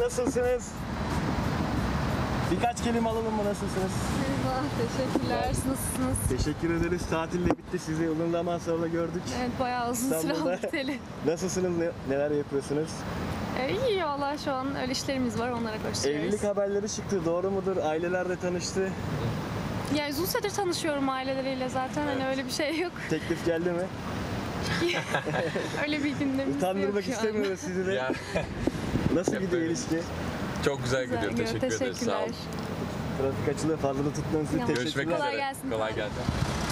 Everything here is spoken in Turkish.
nasılsınız? Birkaç kelime alalım mı, nasılsınız? Merhaba, teşekkürler. Nasılsınız? Teşekkür ederiz. Tatil de bitti. Sizi uzun zaman sonra gördük. Evet, bayağı uzun süre İstanbul'da. oldu biteli. Nasılsınız? Neler yapıyorsunuz? İyi valla, şu an öyle işlerimiz var, onlara koşturuyoruz. Evlilik haberleri çıktı. Doğru mudur? Aileler de tanıştı. Yani uzun süredir tanışıyorum aileleriyle zaten. Hani öyle bir şey yok. Teklif geldi mi? Öyle bir gündemimiz yok Utandırmak şu an. istemiyoruz sizi de. Yani Nasıl gidiyor Yapıyorum. ilişki? çok güzel Güzel gidiyor. gidiyor, Teşekkür ederiz. Sağ olun. teşekkürler. Trafik açılı, fazla da tutmanız için Tamam. teşekkürler. Görüşmek Kolay üzere. gelsin. Kolay gelsin.